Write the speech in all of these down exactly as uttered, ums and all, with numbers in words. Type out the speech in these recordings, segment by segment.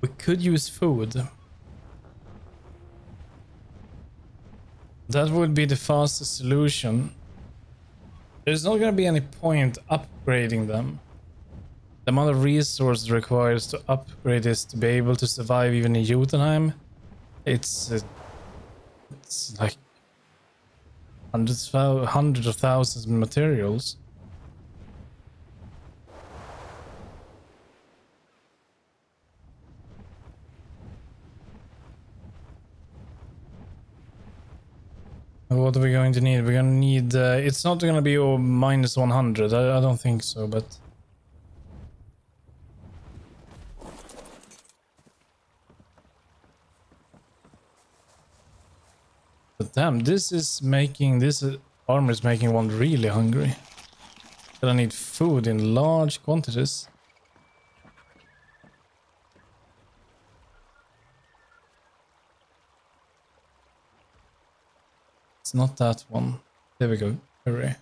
could use food. That would be the fastest solution. There's not going to be any point upgrading them. The amount of resources required to upgrade this to be able to survive even in Jotunheim, it's, uh, it's like hundreds, hundreds of thousands of materials. What are we going to need? We're going to need... Uh, it's not going to be oh, minus one hundred. I, I don't think so, but... But damn, this is making... This uh, armor is making one really hungry. But I need food in large quantities. It's not that one. There we go. Hooray.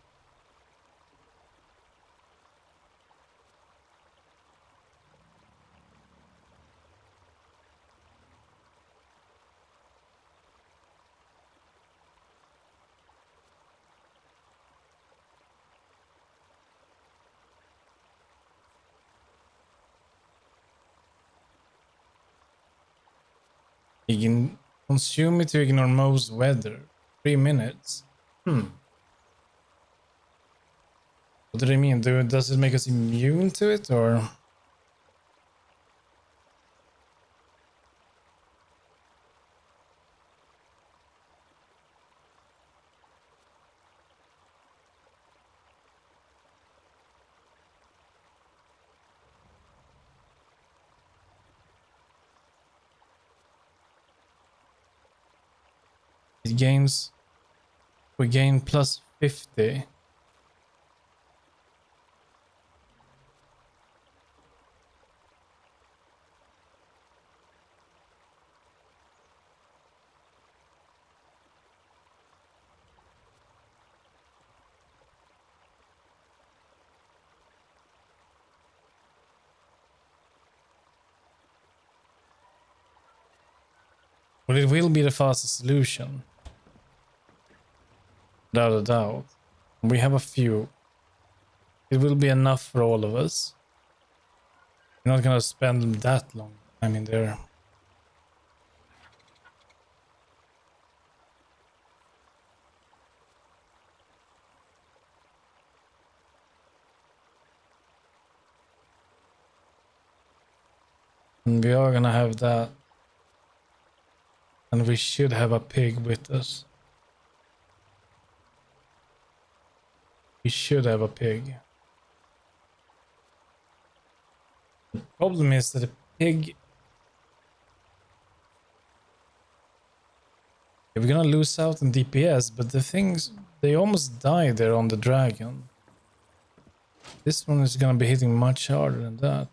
You can consume it to ignore most weather. Three minutes. Hmm. What do they mean? Do, does it make us immune to it, or? It gains... We gain plus fifty. Well, it will be the fastest solution. Without a doubt. We have a few. It will be enough for all of us. We're not gonna spend that long time in there. And we are gonna have that. And we should have a pig with us. We should have a pig. The problem is that a pig... We're gonna lose out on D P S, but the things... They almost died there on the dragon. This one is gonna be hitting much harder than that.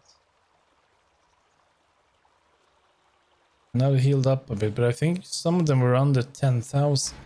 Now it healed up a bit, but I think some of them were under ten thousand.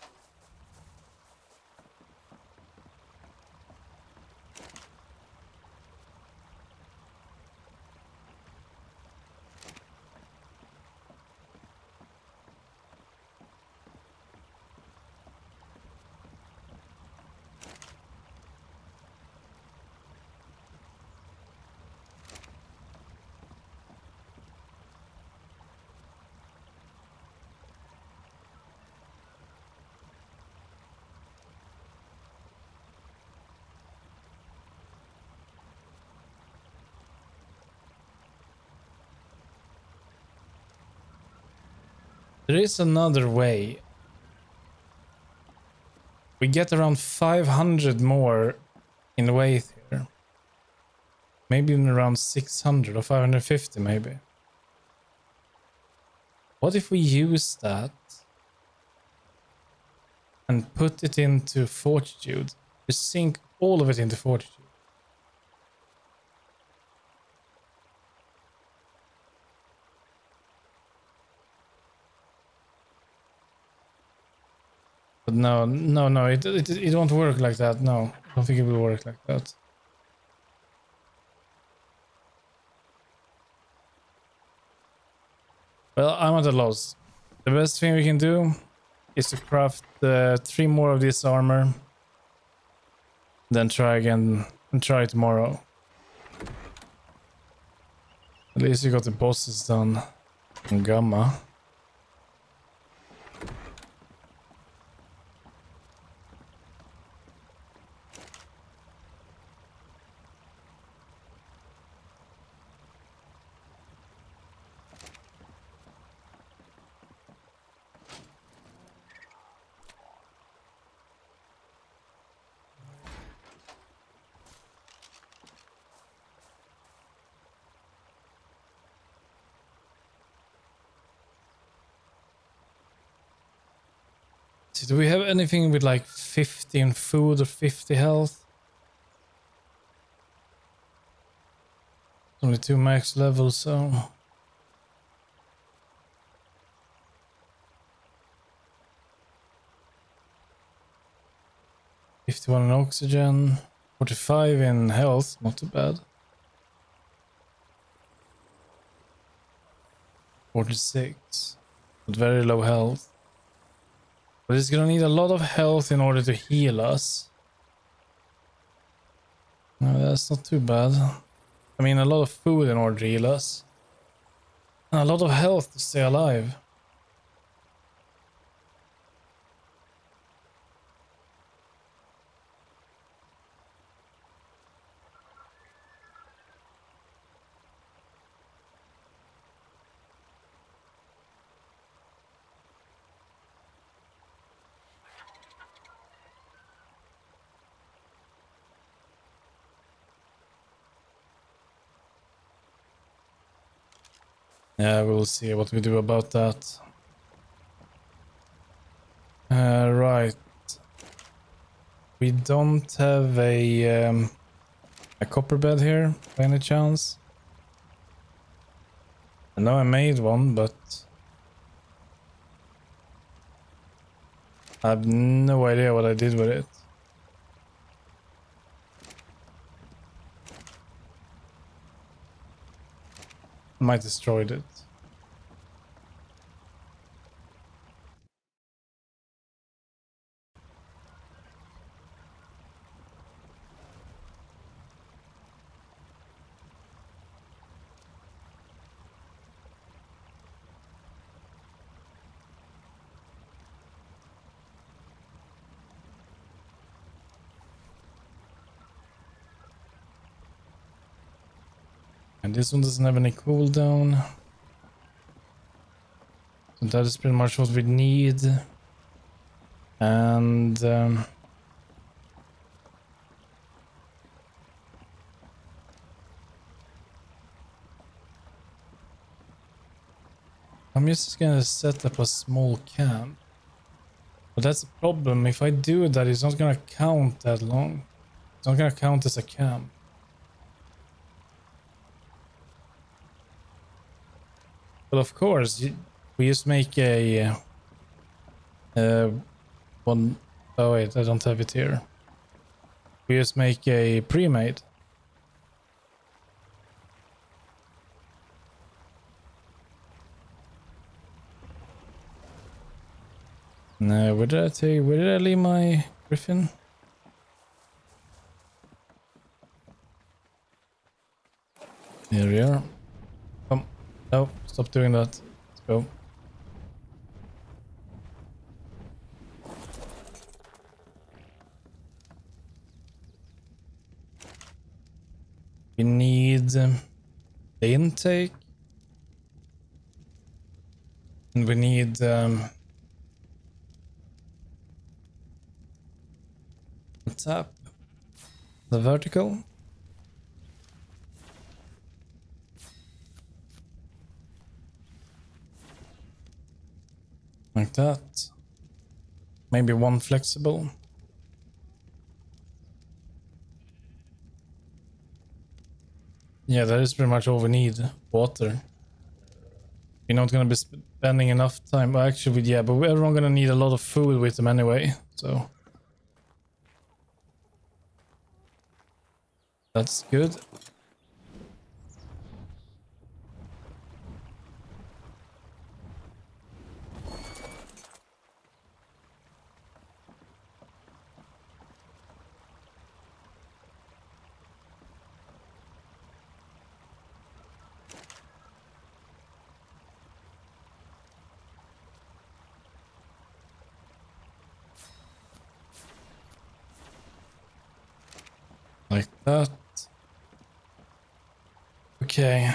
There is another way. We get around five hundred more in weight here. Maybe even around six hundred or five hundred fifty maybe. What if we use that and put it into Fortitude? Just sink all of it into Fortitude. But no, no, no, it, it, it won't work like that, no. I don't think it will work like that. Well, I'm at a loss. The best thing we can do is to craft uh, three more of this armor. Then try again and try tomorrow. At least you got the bosses done on Gamma. Do we have anything with like fifteen food or fifty health? Only two max levels, so... fifty-one in oxygen, forty-five in health, not too bad. forty-six, with very low health. But it's gonna need a lot of health in order to heal us. No, that's not too bad. I mean, a lot of food in order to heal us. And a lot of health to stay alive. Yeah, we'll see what we do about that. Uh, right. We don't have a um, a copper bed here by any chance. I know I made one, but I have no idea what I did with it. I might destroyed it. And this one doesn't have any cooldown. So that is pretty much what we need. And um, I'm just gonna set up a small camp. But that's the problem. If I do that, it's not gonna count that long. It's not gonna count as a camp. But of course, we just make a uh, one. Oh wait, I don't have it here. We just make a pre-made. No, where did I take? Where did I leave my griffin? Here we are. Come. No, stop doing that. Let's go. We need um, the intake. And we need um, a tap. The vertical. Like that. Maybe one flexible. Yeah, that is pretty much all we need. Water. We're not gonna be spending enough time. Well, actually, yeah, but we're not gonna need a lot of food with them anyway, so that's good. Like that. Okay.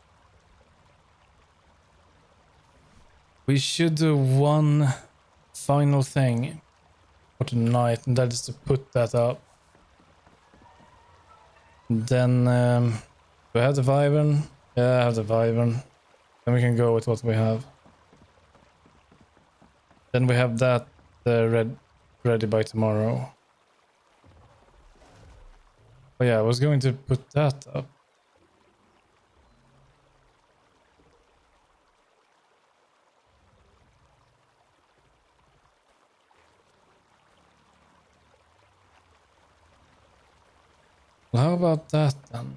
We should do one final thing for tonight, and that is to put that up. Then, um, do I have the Wyvern? Yeah, I have the Wyvern. Then we can go with what we have. Then we have that uh, red, ready by tomorrow. Oh yeah, I was going to put that up. Well, how about that then?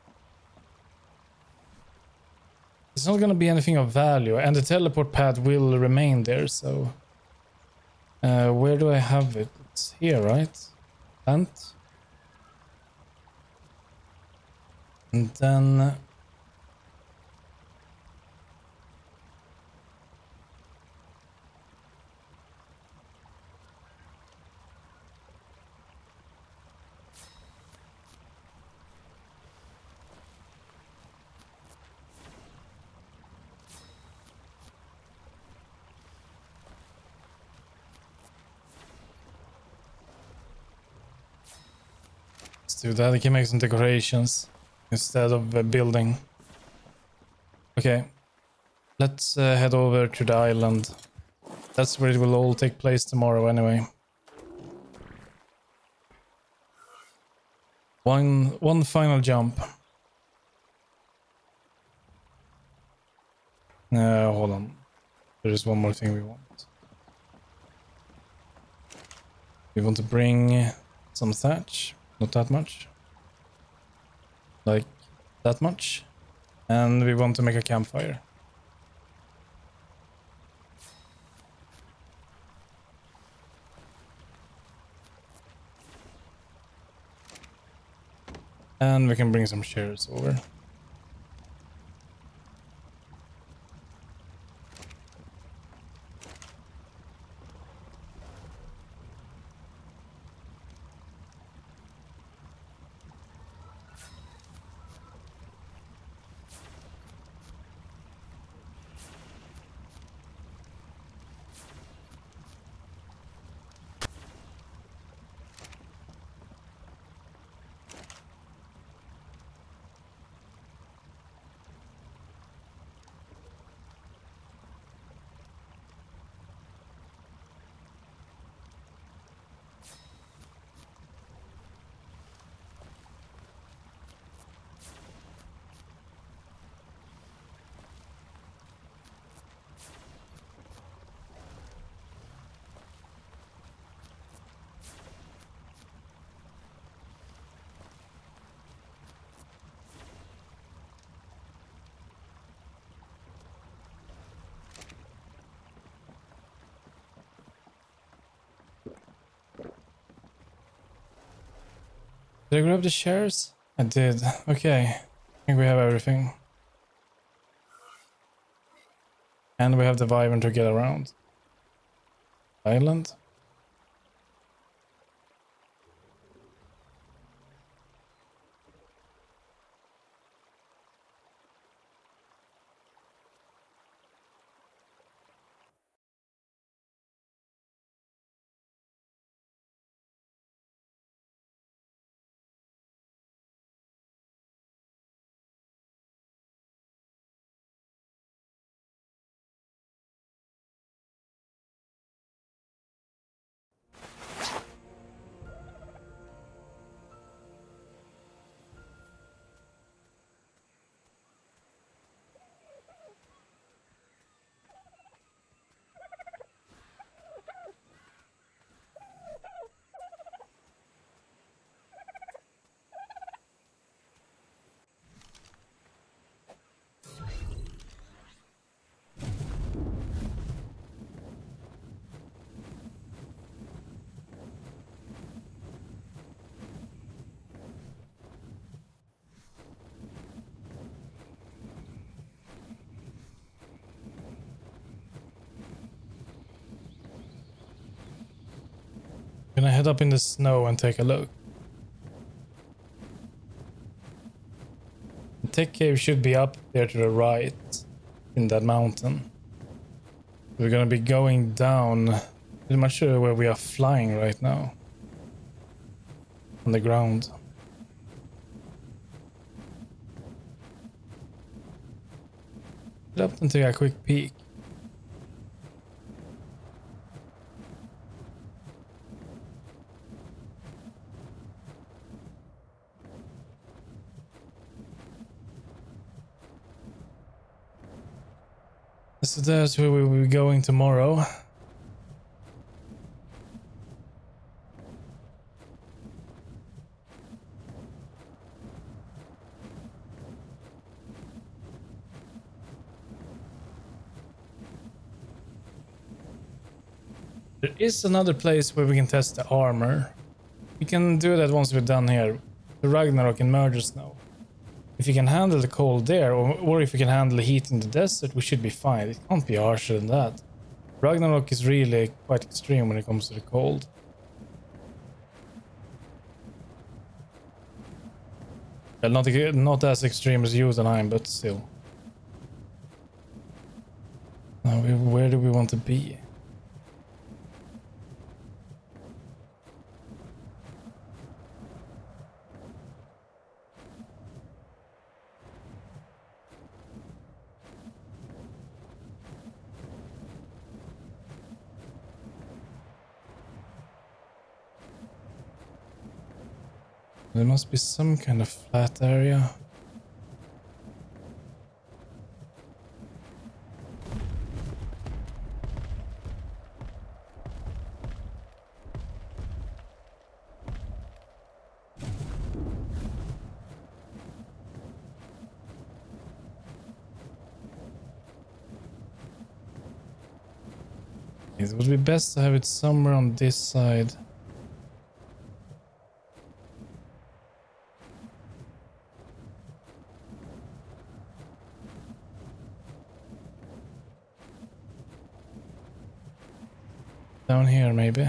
It's not going to be anything of value, and the teleport pad will remain there, so... Uh, where do I have it? It's here, right? Plant. And then... Let's do that. I can make some decorations instead of uh, building. Okay. Let's uh, head over to the island. That's where it will all take place tomorrow anyway. One, one final jump. Uh, hold on. There is one more thing we want. We want to bring some thatch. Not that much. Like that much. And we want to make a campfire. And we can bring some chairs over. Did I grab the chairs? I did. Okay. I think we have everything. And we have the Wyvern to get around. Island. Gonna head up in the snow and take a look. Tech cave should be up there to the right in that mountain. We're gonna be going down pretty much where we are flying right now. On the ground. Get up and take a quick peek. So that's where we will be going tomorrow. There is another place where we can test the armor. We can do that once we're done here. The Ragnarok and Merger Snow. If you can handle the cold there, or, or if you can handle the heat in the desert, we should be fine. It can't be harsher than that. Ragnarok is really quite extreme when it comes to the cold. Well, not, not as extreme as Jotunheim, but still. Now, where do we want to be? There must be some kind of flat area. It would be best to have it somewhere on this side. Down here, maybe.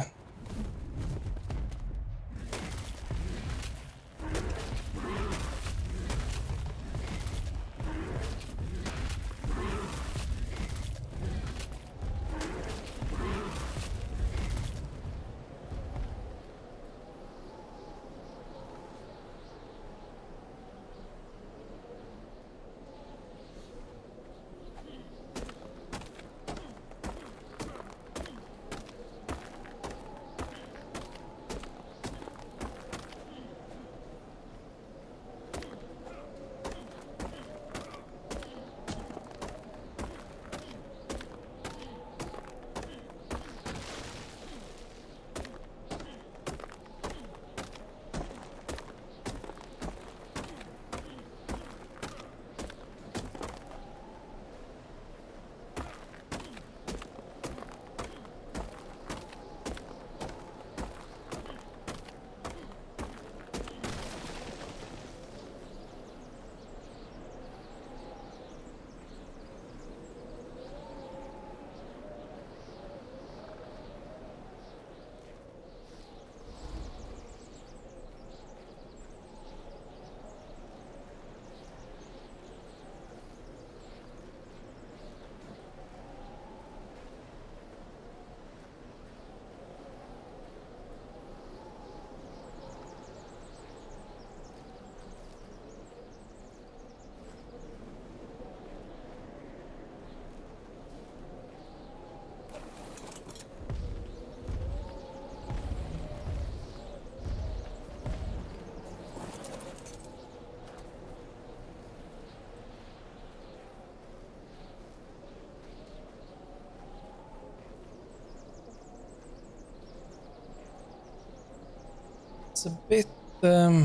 It's a bit, um...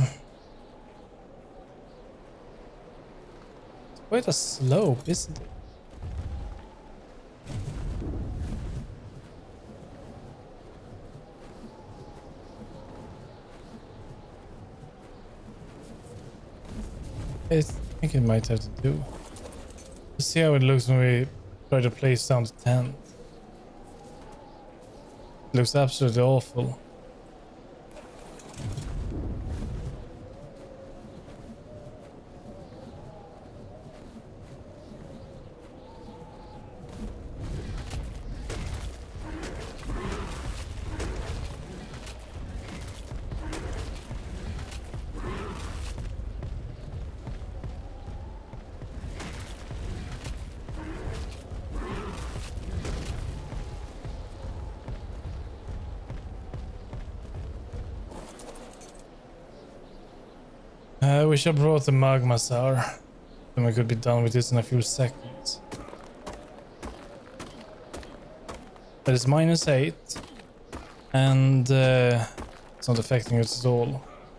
it's quite a slope, isn't it? I think it might have to do. Let's see how it looks when we try to place down the tent. It looks absolutely awful. Uh, we should brought the magma sour. Then we could be done with this in a few seconds. That is minus eight. And uh, it's not affecting us at all.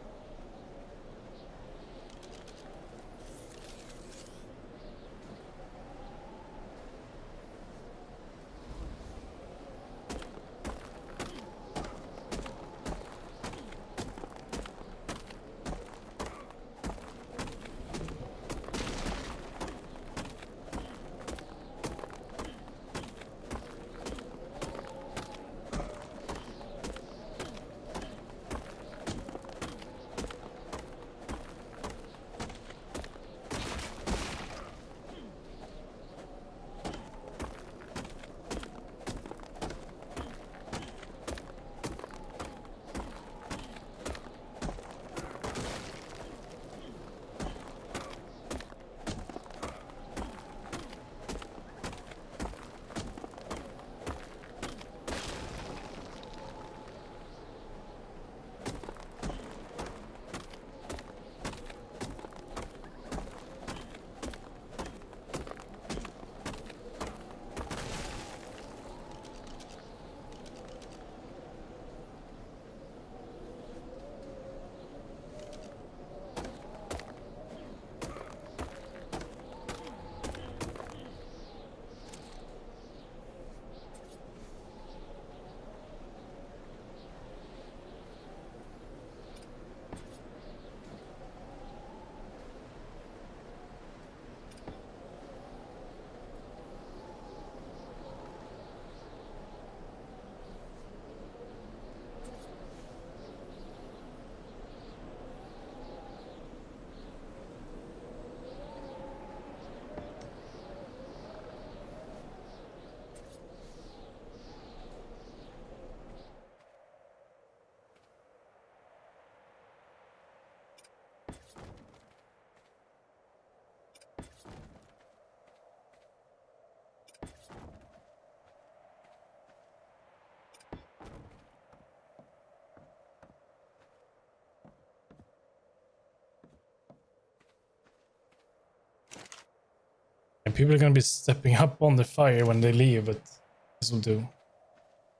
And people are gonna be stepping up on the fire when they leave, but this will do.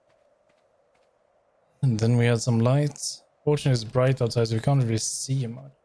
And then we had some lights. Fortunately, it's bright outside, so we can't really see much.